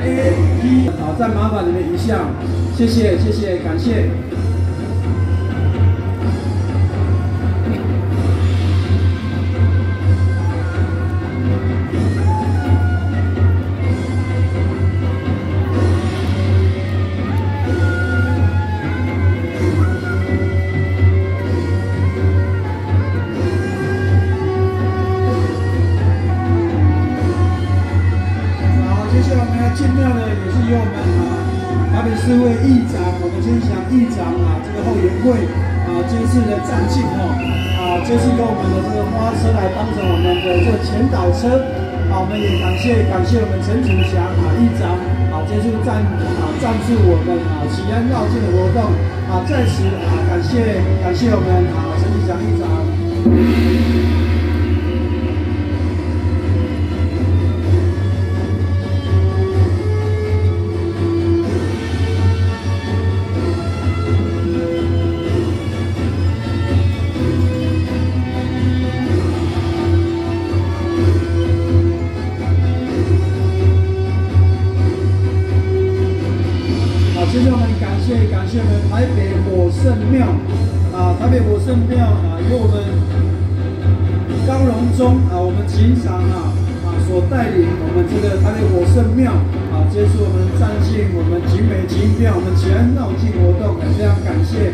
A P， 好，再麻烦你们一下，谢谢，谢谢，感谢。进庙的也是由我们台北市会议长，我们先祥议长这个后援会这次的站进这次由我们的这个花车来当成我们的这个前导车我们也感谢我们陈楚祥议长这次赞助我们喜安绕境的活动在此感谢我们陈楚祥议长。接着我们感谢我们台北火圣庙台北火圣庙由我们高荣忠我们警长所带领我们这个台北火圣庙接受我们站进我们景美金庙我们喜安绕境活动非常感谢。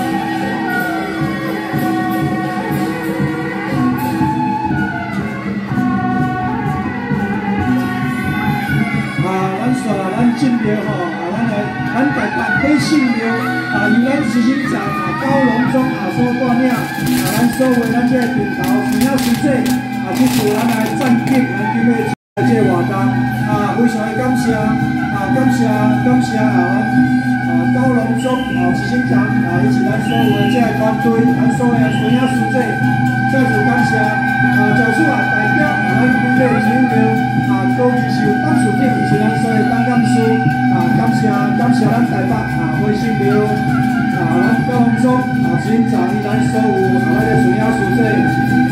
咱进庙咱台北火圣庙由咱执行长高荣忠所带领咱所有咱这个平头师兄师姐去做咱来赞景咱今日这个活动非常的感谢咱高荣忠执行长以及咱所有的这个团队咱所有的师兄师姐再次感谢在此代表咱今日金庙高级秀董事长以及咱所有当干事感谢咱台北火圣庙咱高荣忠执行长以咱所有咱的师兄师姐。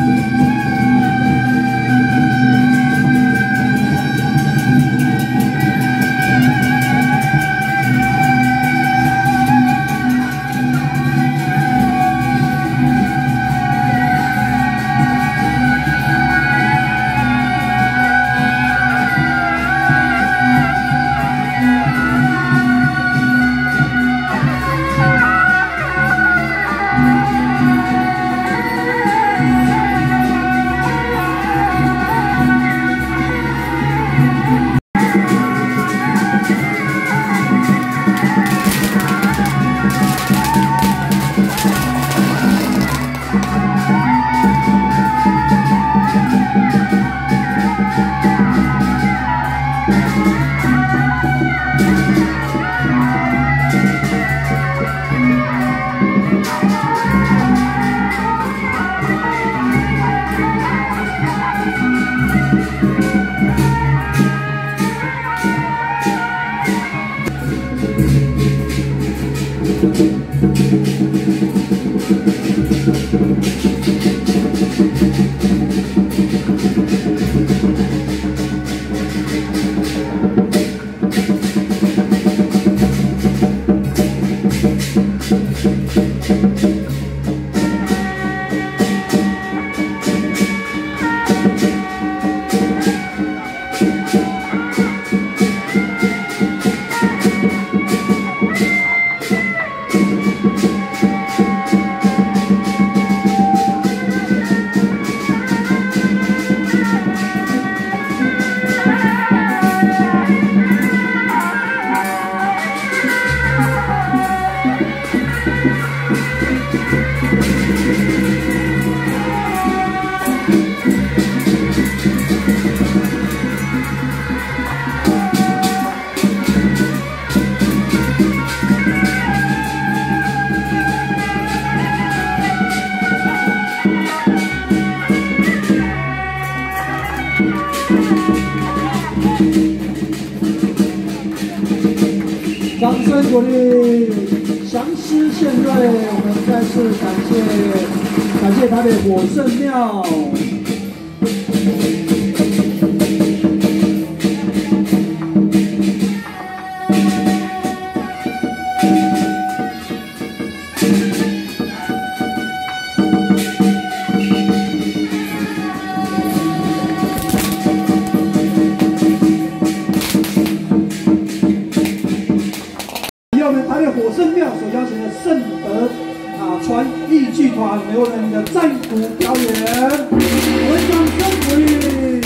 掌声鼓励，祥狮献瑞，我们再次感谢台北火圣庙。 给我们的战鼓表演，我们掌声鼓励。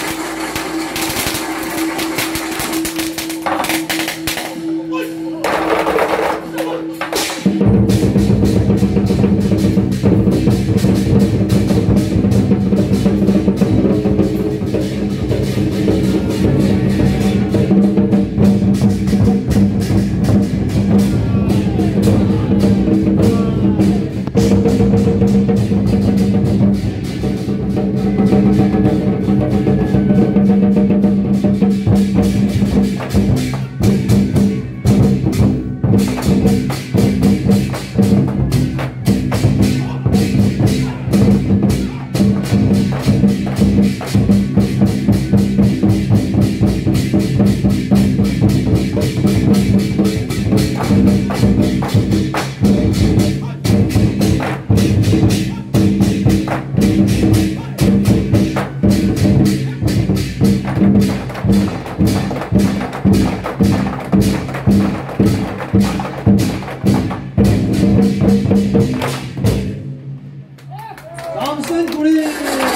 掌声鼓励。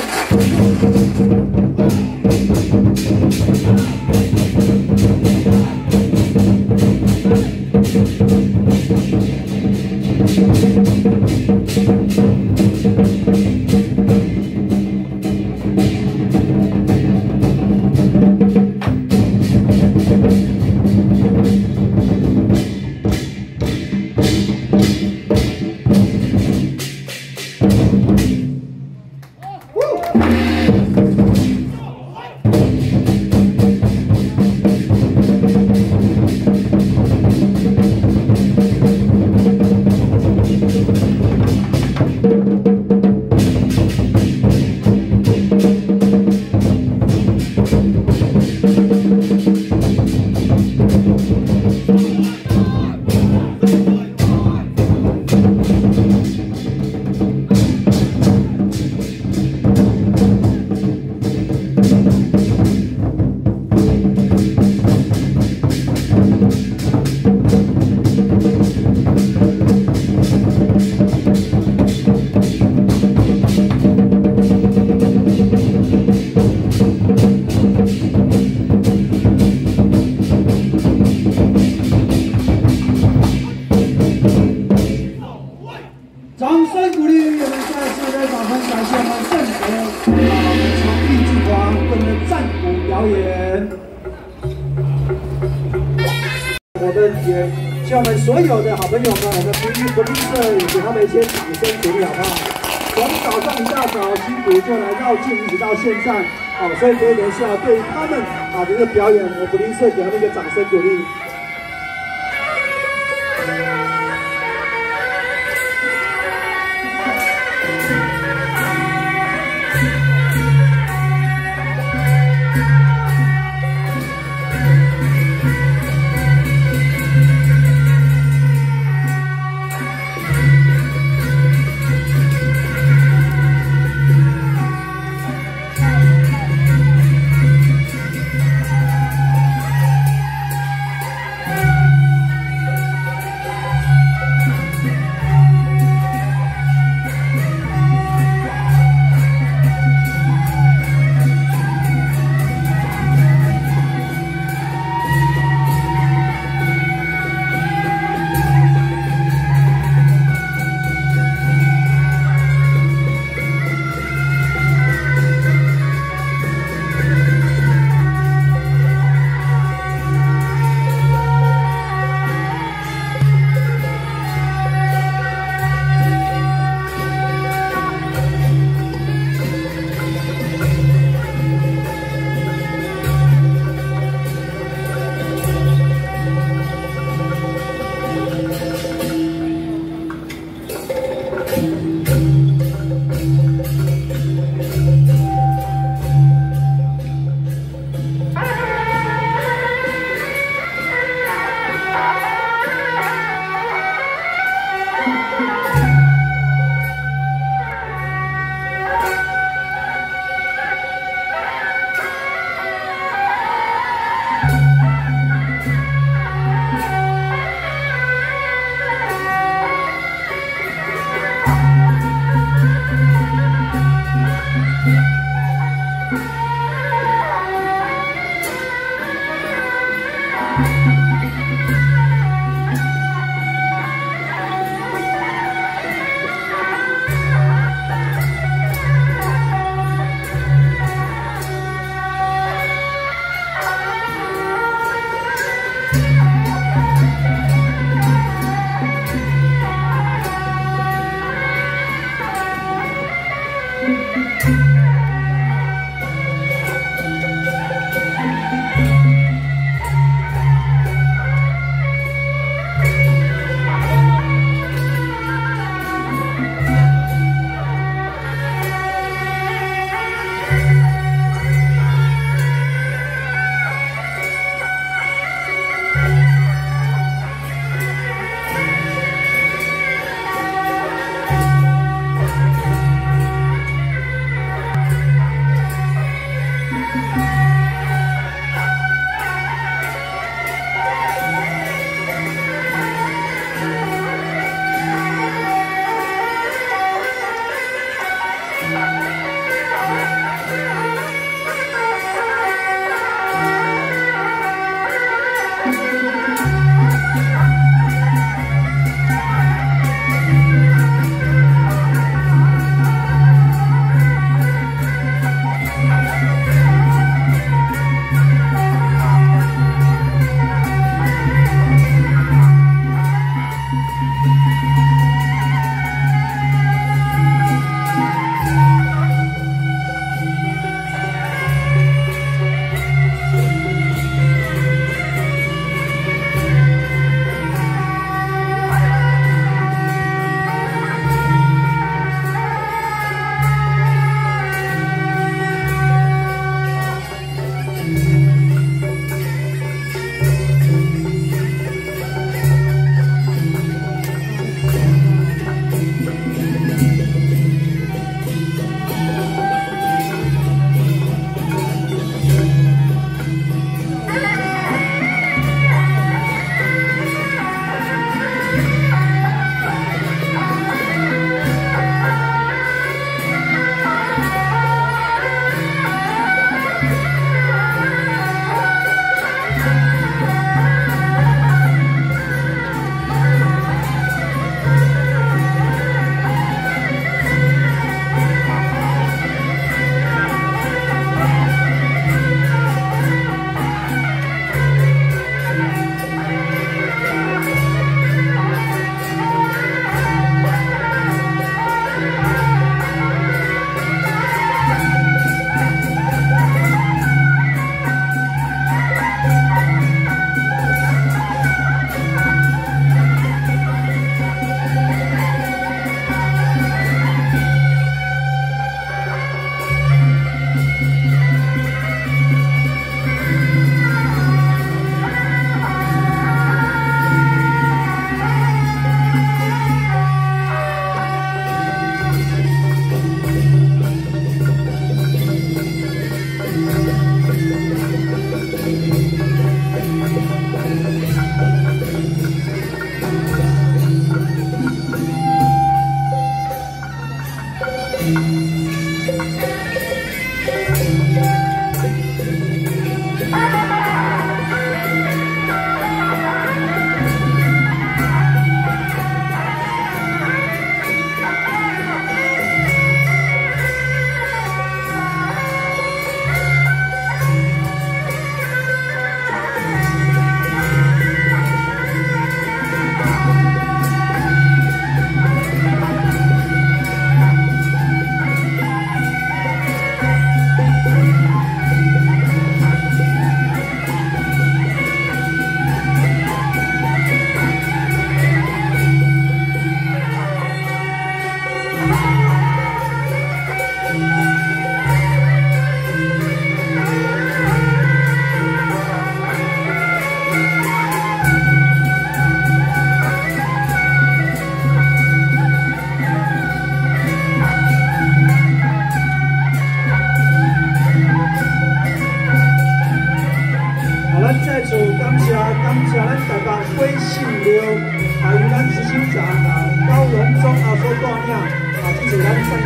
掌声鼓励，我们再次非常感谢我们圣德我们从艺剧团我们的战鼓表演。我们也向我们所有的好朋友们，我们福利社也给他们一些掌声鼓励，好不好？从早上一大早辛苦就来绕境，一直到现在，所以可以联系对于他们这个表演，我福利社给他们一个掌声鼓励。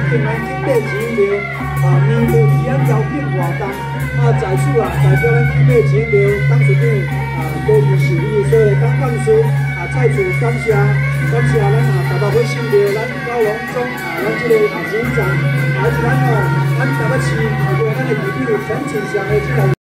定咱景美钱庙年度体验招聘活动在此代表咱景美钱庙董事长多余受益，所以董干事再次感谢咱大家伙信赖咱高龙中咱这个县长，而且咱台北市为咱的代表陈庆祥的这个。